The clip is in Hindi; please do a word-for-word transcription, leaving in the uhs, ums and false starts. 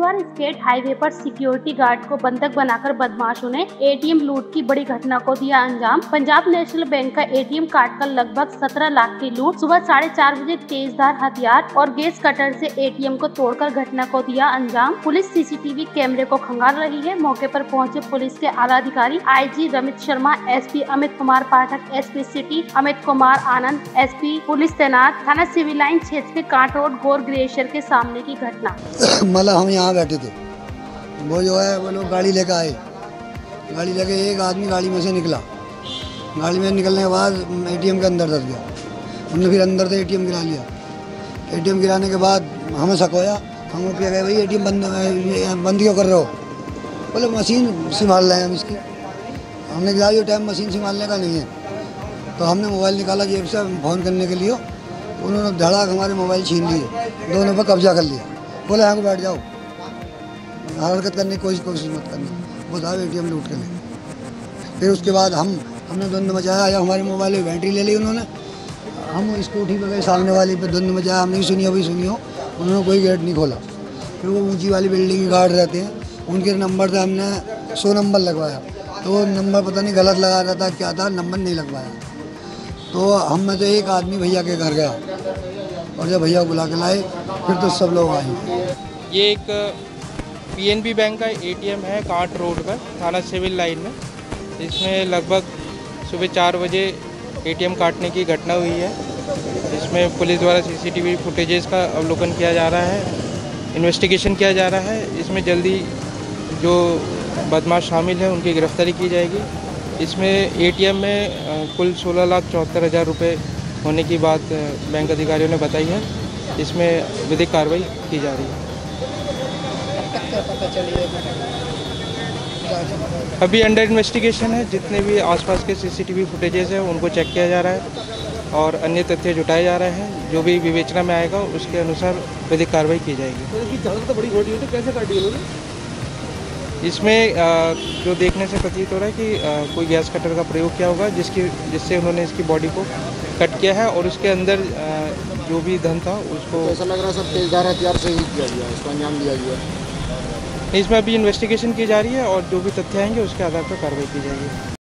बुधवार स्टेट हाईवे पर सिक्योरिटी गार्ड को बंधक बनाकर बदमाशों ने एटीएम लूट की बड़ी घटना को दिया अंजाम। पंजाब नेशनल बैंक का एटीएम काट कर लगभग सत्रह लाख की लूट। सुबह साढ़े चार बजे तेजधार हथियार और गैस कटर से एटीएम को तोड़कर घटना को दिया अंजाम। पुलिस सीसीटीवी कैमरे को खंगाल रही है। मौके पर पहुंचे पुलिस के आला अधिकारी IG Ramit Sharma, SP Amit Kumar Pathak, SP city Amit Kumar Anand, SP पुलिस तैनात, थाना सिविल लाइन क्षेत्र के कांट रोड गोर ग्लेशियर के सामने की घटना। मतलब हम यहाँ बैठे थे, वो जो है वो लोग गाड़ी लेकर आए। गाड़ी लेके एक आदमी गाड़ी में से निकला। गाड़ी में निकलने के बाद एटीएम के अंदर दस गया। हमने फिर अंदर से एटीएम गिरा लिया। एटीएम गिराने के बाद हमें शक होया। हम कह गए भाई एटीएम बंद बंद क्यों कर रहे हो? बोले मशीन संभाल रहे हैं हम इसकी। हमने कहा ये टाइम मशीन संभालने का नहीं है। तो हमने मोबाइल निकाला जेब से फ़ोन करने के लिए। उन्होंने धड़ाक हमारे मोबाइल छीन लिए, दोनों पर कब्जा कर लिया। बोले यहाँ को बैठ जाओ, हरकत करने की कोशिश कोशिश मत करना, वो साहब एटीएम लूट के ले। फिर उसके बाद हम हमने धुंध मचाया, या हमारे मोबाइल में बैटरी ले ली उन्होंने। हम स्कूटी पर गए, सामने वाली पे धुंध मचाया, हमने सुनी अभी सुनी हो, उन्होंने कोई गेट नहीं खोला। फिर वो ऊँची वाली बिल्डिंग के गार्ड रहते हैं, उनके नंबर से हमने सौ नंबर लगवाया। तो वो नंबर पता नहीं गलत लगा रहा था, क्या था, नंबर नहीं लगवाया। तो हम में से एक आदमी भैया के घर गया, और जब भैया को बुला के लाए फिर तो सब लोग आए। ये एक पीएनबी बैंक का एटीएम है कांट रोड पर, थाना सिविल लाइन में। इसमें लगभग सुबह चार बजे एटीएम काटने की घटना हुई है। इसमें पुलिस द्वारा सीसीटीवी फुटेजेस का अवलोकन किया जा रहा है, इन्वेस्टिगेशन किया जा रहा है। इसमें जल्दी जो बदमाश शामिल हैं उनकी गिरफ्तारी की जाएगी। इसमें एटीएम में कुल सोलह लाख चौहत्तर हज़ार रुपये होने की बात बैंक अधिकारियों ने बताई है। इसमें विधिक कार्रवाई की जा रही है। अभी अंडर इन्वेस्टिगेशन है। जितने भी आसपास के सीसीटीवी फुटेजेस हैं उनको चेक किया जा रहा है और अन्य तथ्य जुटाए जा रहे हैं। जो भी विवेचना में आएगा उसके अनुसार विधिक कार्रवाई की जाएगी। तो बड़ी बड़ी तो कैसे काटी उन्होंने? इसमें जो देखने से प्रतीत हो रहा है कि कोई गैस कटर का प्रयोग किया होगा, जिसकी जिससे उन्होंने इसकी बॉडी को कट किया है और उसके अंदर जो भी धन था उसको। तो ऐसा लग रहा है सब तेजधार हथियार से ही किया गया, इसको अंजाम दिया गया। इसमें अभी इन्वेस्टिगेशन की जा रही है और जो भी तथ्य आएंगे उसके आधार पर कार्रवाई की जाएगी।